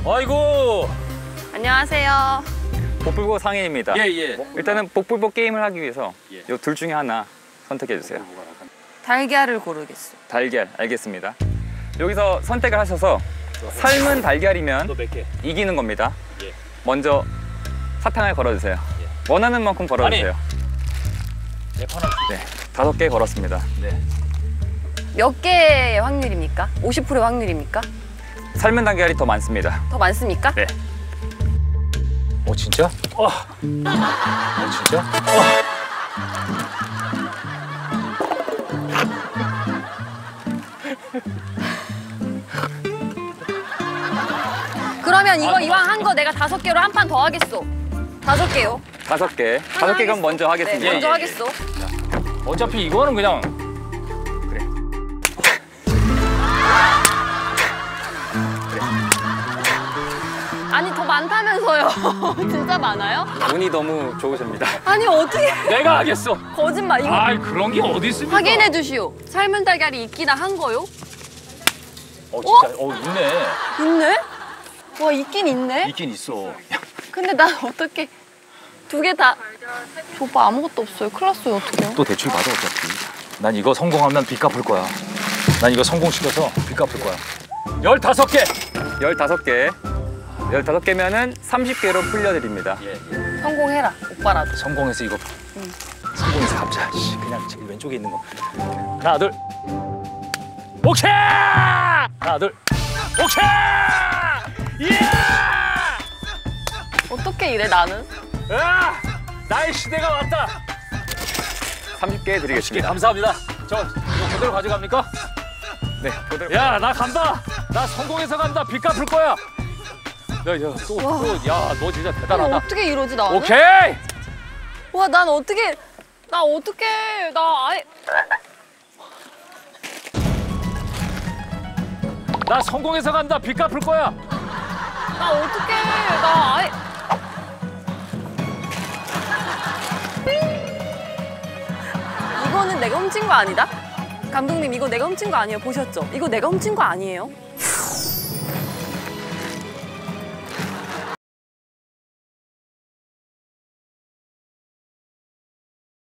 아이고. 안녕하세요. 복불복 상인입니다. 예. 일단은 복불복 게임을 하기 위해서 이 둘 중에 하나 선택해 주세요. 달걀을 고르겠어. 달걀, 알겠습니다. 여기서 선택을 하셔서 삶은 달걀이면 너 몇 개? 이기는 겁니다. 예. 먼저 사탕을 걸어주세요. 원하는 만큼 걸어주세요. 네, 하나. 네, 5개 걸었습니다. 네. 몇 개의 확률입니까? 50%의 확률입니까? 삶은 달걀이 더 많습니다. 더 많습니까? 네. 진짜? 진짜? 그러면 이왕 한 거 내가 5개로 한 판 더 하겠어. 5개요. 5개. 5개 그럼 먼저 하겠습니다. 네, 먼저 하겠어. 어차피 이거는 그냥 아니 더 많다면서요. 진짜 많아요? 운이 너무 좋으십니다. 아니 어떻게 내가 하겠어. 거짓말 이거 아이 그런 게 어디 있습니까? 확인해 주시오. 삶은 달걀이 있기나 한 거요? 진짜. 있네. 있네? 와 있긴 있네. 있긴 있어. 근데 난 어떻게 2개 다. 저 오빠 아무것도 없어요. 큰일 났어요. 어떡해요? 또 대출 받아 어차피. 난 이거 성공하면 빚 갚을 거야. 난 이거 성공시켜서 빚 갚을 거야. 15개. 15개. 15개면은 30개로 풀려드립니다. 성공해라. 오빠라도. 성공해서 이거. 성공해서 갚자. 그냥 제일 왼쪽에 있는 거. 하나 둘. 오케이. 하나 둘. 오케이. 예! 어떻게 이래 나는? 나의 시대가 왔다. 30개 드리겠습니다. 감사합니다. 이거 그대로 가져갑니까? 네, 그대로. 야, 나 간다. 나 성공해서 간다. 빚 갚을 거야. 야, 너 진짜 대단하다. 어떻게 이러지 나는? 오케이. 와, 난 어떻게 나 아예 나 성공해서 간다. 빚 갚을 거야. 나 아예 이거는 내가 훔친 거 아니다? 감독님 이거 내가 훔친 거 아니에요. 보셨죠? 이거 내가 훔친 거 아니에요.